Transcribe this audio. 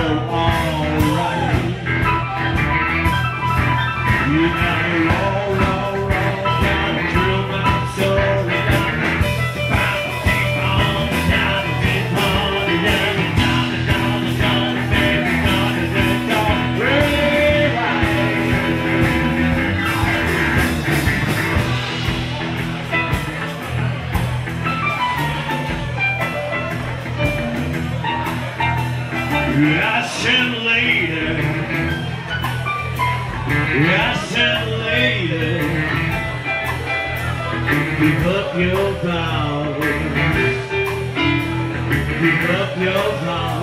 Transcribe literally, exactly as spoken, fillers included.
alright. You gotta roll, roll, roll, gotta drill my soul, you gotta find the deep on, down the deep on, down the down the down the down the baby, down the down the down I said later, I said later, pick up your power, pick up your power.